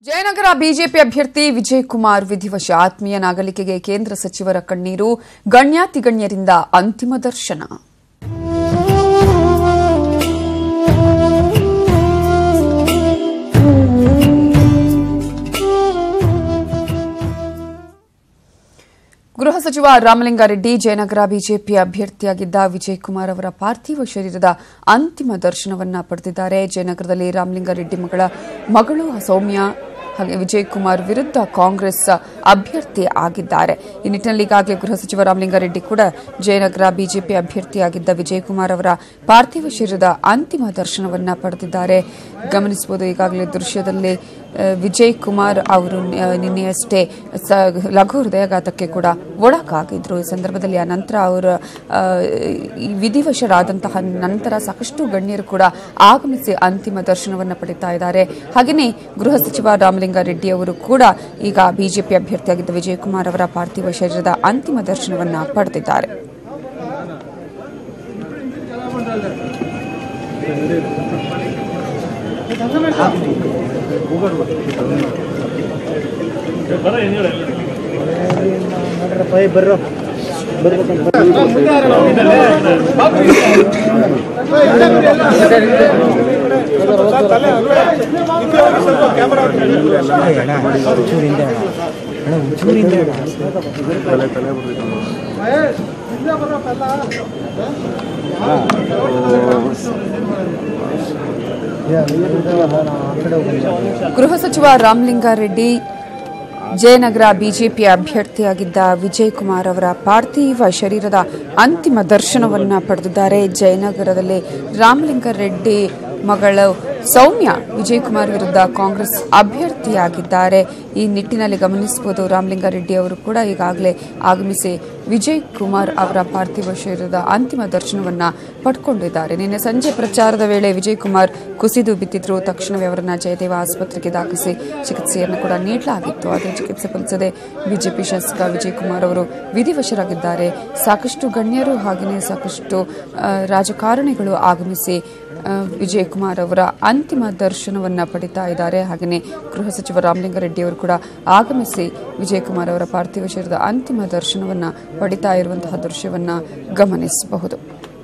Jayanagar BJP ಅಭ್ಯರ್ಥಿ ವಿಜಯ್ ಕುಮಾರ್ ವಿಧಿವಶ ಆತ್ಮೀಯ ನಾಗಲಿಕೆಗೆ ಕೇಂದ್ರ ಸಚಿವರ ಕಣ್ಣೀರು ಗಣ್ಯಾತಿಗಣ್ಯರಿಂದ ಅಂತಿಮ ದರ್ಶನ. ಗೃಹ ಸಚಿವ ರಾಮಲಿಂಗ ರೆಡ್ಡಿ ಜಯನಗರ ಬಿಜೆಪಿ ಅಭ್ಯರ್ಥಿಯಾಗಿದ್ದ ವಿಜಯ್ ಕುಮಾರ್ ಅವರ ಪಾರ್ಥಿವ ಶರೀರದ ಅಂತಿಮ ದರ್ಶನವನ್ನು ಪಡೆದಿದ್ದಾರೆ. ಜಯನಗರದಲ್ಲಿ ರಾಮಲಿಂಗ ರೆಡ್ಡಿ ಮಗಳು ಸೌಮ್ಯ ಹಾಗೆ ವಿಜಯ್ ಕುಮಾರ್ ವಿರುದ್ಧ ಕಾಂಗ್ರೆಸ್ ಅಭ್ಯರ್ಥಿ ಆಗಿದ್ದಾರೆ. ಈ ನಿಟ್ಟಿನಲ್ಲಿ ಈಗಾಗಲೇ ಗೃಹ ಸಚಿವ ರಾಮಲಿಂಗ ರೆಡ್ಡಿ ಕೂಡ ಜಯನಗರ ಬಿಜೆಪಿ ಅಭ್ಯರ್ಥಿಯಾಗಿದ್ದ ವಿಜಯ್ ಕುಮಾರ್ ಅವರ ಪಾರ್ಥಿವ ಶರೀರದ ಅಂತಿಮ ದರ್ಶನವನ್ನು ಪಡೆದಿದ್ದಾರೆ. ಗಮನಿಸಬಹುದು, ಈಗಾಗಲೇ ದೃಶ್ಯದಲ್ಲಿ ವಿಜಯ್ ಕುಮಾರ್ ಅವರು ನಿನ್ನೆಯಷ್ಟೇ ಲಘು ಹೃದಯಾಘಾತಕ್ಕೆ ಕೂಡ ಒಳಗಾಗಿದ್ರು. ಈ ಸಂದರ್ಭದಲ್ಲಿ ಆ ನಂತರ ಅವರು ವಿಧಿವಶರಾದಂತಹ ನಂತರ ಸಾಕಷ್ಟು ಗಣ್ಯರು ಕೂಡ ಆಗಮಿಸಿ ಅಂತಿಮ ದರ್ಶನವನ್ನು ಪಡೆಯುತ್ತಾ ಇದ್ದಾರೆ. ಹಾಗೆಯೇ ಗೃಹ ಸಚಿವ ರಾಮಲಿಂಗ ರೆಡ್ಡಿ ಅವರು ಕೂಡ ಈಗ ಬಿಜೆಪಿ ಅಭ್ಯರ್ಥಿಯಾಗಿದ್ದ ವಿಜಯ್ ಕುಮಾರ್ ಅವರ ಪಾರ್ಥಿವ ಶರೀರದ ಅಂತಿಮ ದರ್ಶನವನ್ನು ಪಡೆದಿದ್ದಾರೆ. ಗೃಹ ಸಚಿವ ರಾಮಲಿಂಗ ರೆಡ್ಡಿ ಜಯನಗರ ಬಿಜೆಪಿ ಅಭ್ಯರ್ಥಿಯಾಗಿದ್ದ ವಿಜಯ್ ಕುಮಾರ್ ಅವರ ಪಾರ್ಥಿವ ಶರೀರದ ಅಂತಿಮ ದರ್ಶನವನ್ನು ಪಡೆದಿದ್ದಾರೆ. ಜಯನಗರದಲ್ಲಿ ರಾಮಲಿಂಗ ರೆಡ್ಡಿ ಮಗಳು ಸೌಮ್ಯ ವಿಜಯ್ ಕುಮಾರ್ ವಿರುದ್ಧ ಕಾಂಗ್ರೆಸ್ ಅಭ್ಯರ್ಥಿಯಾಗಿದ್ದಾರೆ. ಈ ನಿಟ್ಟಿನಲ್ಲಿ ಗಮನಿಸಬಹುದು, ರಾಮಲಿಂಗ ರೆಡ್ಡಿ ಅವರು ಕೂಡ ಈಗಾಗಲೇ ಆಗಮಿಸಿ ವಿಜಯ್ ಕುಮಾರ್ ಅವರ ಪಾರ್ಥಿವ ಶರೀರದ ಅಂತಿಮ ದರ್ಶನವನ್ನು ಪಡ್ಕೊಂಡಿದ್ದಾರೆ. ನಿನ್ನೆ ಸಂಜೆ ಪ್ರಚಾರದ ವೇಳೆ ವಿಜಯ್ ಕುಮಾರ್ ಕುಸಿದು ಬಿದ್ದಿದ್ರು. ತಕ್ಷಣವೇ ಅವರನ್ನು ಜಯದೇವ ಆಸ್ಪತ್ರೆಗೆ ದಾಖಲಿಸಿ ಚಿಕಿತ್ಸೆಯನ್ನು ಕೂಡ ನೀಡಲಾಗಿತ್ತು. ಆದರೆ ಚಿಕಿತ್ಸೆ ಫಲಿಸದೆ ಬಿಜೆಪಿ ಶಾಸಕ ವಿಜಯ್ ಕುಮಾರ್ ಅವರು ವಿಧಿವಶರಾಗಿದ್ದಾರೆ. ಸಾಕಷ್ಟು ಗಣ್ಯರು ಹಾಗೆಯೇ ಸಾಕಷ್ಟು ರಾಜಕಾರಣಿಗಳು ಆಗಮಿಸಿ ವಿಜಯ್ ಕುಮಾರ್ ಅವರ ಅಂತಿಮ ದರ್ಶನವನ್ನು ಪಡಿತಾ ಇದ್ದಾರೆ. ಹಾಗೆಯೇ ಗೃಹ ಸಚಿವ ರಾಮಲಿಂಗ ರೆಡ್ಡಿ ಅವರು ಕೂಡ ಆಗಮಿಸಿ ವಿಜಯ್ ಕುಮಾರ್ ಅವರ ಪಾರ್ಥಿವ ಶರೀರದ ಅಂತಿಮ ದರ್ಶನವನ್ನು ಪಡಿತಾ ಇರುವಂತಹ ದೃಶ್ಯವನ್ನು ಗಮನಿಸಬಹುದು.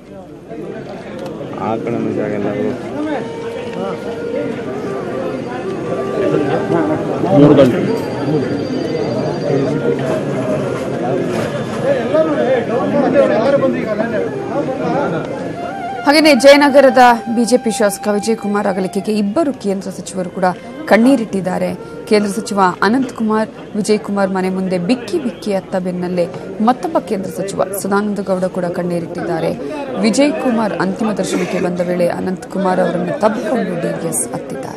ಹಾಗೆಯೇ ಜಯನಗರದ ಬಿಜೆಪಿ ಶಾಸಕ ವಿಜಯ್ ಕುಮಾರ್ ಅಗಲಿಕೆಗೆ ಇಬ್ಬರು ಕೇಂದ್ರ ಸಚಿವರು ಕೂಡ ಕಣ್ಣೀರಿಟ್ಟಿದ್ದಾರೆ. ಕೇಂದ್ರ ಸಚಿವ ಅನಂತ್ ಕುಮಾರ್ ವಿಜಯ್ ಕುಮಾರ್ ಮನೆ ಮುಂದೆ ಬಿಕ್ಕಿ ಬಿಕ್ಕಿ ಅತ್ತ ಬೆನ್ನಲ್ಲೇ ಮತ್ತೊಬ್ಬ ಕೇಂದ್ರ ಸಚಿವ ಸದಾನಂದ ಗೌಡ ಕೂಡ ಕಣ್ಣೀರಿಟ್ಟಿದ್ದಾರೆ. ವಿಜಯ್ ಕುಮಾರ್ ಅಂತಿಮ ದರ್ಶನಕ್ಕೆ ಬಂದ ವೇಳೆ ಅನಂತ್ ಕುಮಾರ್ ಅವರನ್ನು ತಬ್ಬಿಕೊಂಡು ಡಿವಿಎಸ್ ಹತ್ತಿದ್ದಾರೆ.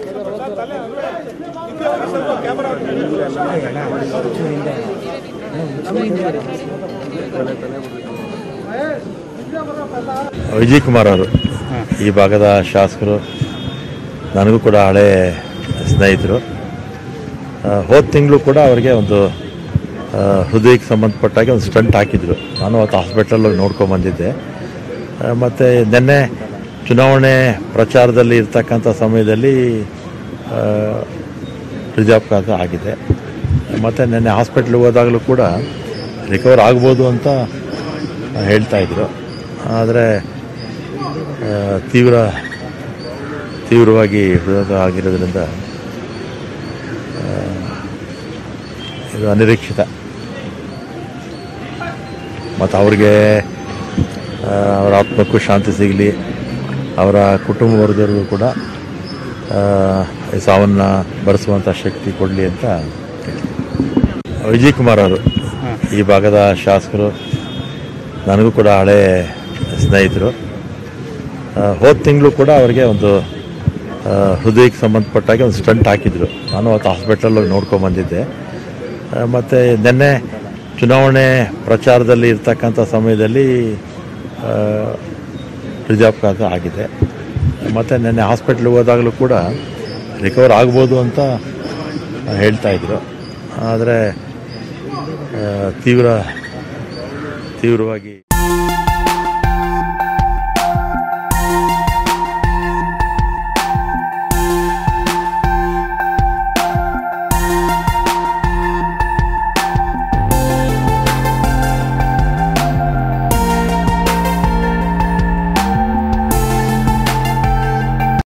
ವಿಜಯ್ ಕುಮಾರ್ ಅವರು ಈ ಭಾಗದ ಶಾಸಕರು, ನನಗೂ ಕೂಡ ಹಳೆ ಸ್ನೇಹಿತರು. ಹೋದ ತಿಂಗಳು ಕೂಡ ಅವರಿಗೆ ಒಂದು ಹೃದಯಕ್ಕೆ ಸಂಬಂಧಪಟ್ಟಾಗೆ ಒಂದು ಸ್ಟಂಟ್ ಹಾಕಿದ್ರು. ನಾನು ಅವತ್ತು ಹಾಸ್ಪಿಟಲ್ ನೋಡ್ಕೊಂಡ್ಬಂದಿದ್ದೆ. ಮತ್ತು ನಿನ್ನೆ ಚುನಾವಣೆ ಪ್ರಚಾರದಲ್ಲಿ ಇರ್ತಕ್ಕಂಥ ಸಮಯದಲ್ಲಿ ಹೃದಯಾಘಾತ ಆಗಿದೆ. ಮತ್ತು ನಿನ್ನೆ ಹಾಸ್ಪಿಟ್ಲಿಗೆ ಹೋದಾಗಲೂ ಕೂಡ ರಿಕವರ್ ಆಗ್ಬೋದು ಅಂತ ಹೇಳ್ತಾಯಿದ್ರು. ಆದರೆ ತೀವ್ರವಾಗಿ ಹೃದಯಾಘಾತ ಆಗಿರೋದ್ರಿಂದ ಇದು ಅನಿರೀಕ್ಷಿತ. ಮತ್ತು ಅವ್ರಿಗೆ ಅವರ ಆತ್ಮಕ್ಕೂ ಶಾಂತಿ ಸಿಗಲಿ, ಅವರ ಕುಟುಂಬ ವರ್ಗದವರಿಗೂ ಕೂಡ ಈ ಸಾವನ್ನು ಭರಿಸುವಂಥ ಶಕ್ತಿ ಕೊಡಲಿ ಅಂತ ಹೇಳ್ತೀನಿ. ವಿಜಯ್ ಕುಮಾರ್ ಅವರು ಈ ಭಾಗದ ಶಾಸಕರು, ನನಗೂ ಕೂಡ ಹಳೆ ಸ್ನೇಹಿತರು. ಹೋದ ತಿಂಗಳು ಕೂಡ ಅವರಿಗೆ ಒಂದು ಹೃದಯಕ್ಕೆ ಸಂಬಂಧಪಟ್ಟಾಗೆ ಒಂದು ಸ್ಟಂಟ್ ಹಾಕಿದ್ರು. ನಾನು ಅವತ್ತು ಹಾಸ್ಪಿಟಲ್ ನೋಡ್ಕೊಂಡ್ಬಂದಿದ್ದೆ. ಮತ್ತು ನಿನ್ನೆ ಚುನಾವಣೆ ಪ್ರಚಾರದಲ್ಲಿ ಇರ್ತಕ್ಕಂಥ ಸಮಯದಲ್ಲಿ ಹೃದಯಾಘಾತ ಆಗಿದೆ. ಮತ್ತು ನಿನ್ನೆ ಹಾಸ್ಪಿಟ್ಲಿಗೆ ಹೋದಾಗಲೂ ಕೂಡ ರಿಕವರ್ ಆಗ್ಬೋದು ಅಂತ ಹೇಳ್ತಾಯಿದ್ರು. ಆದರೆ ತೀವ್ರವಾಗಿ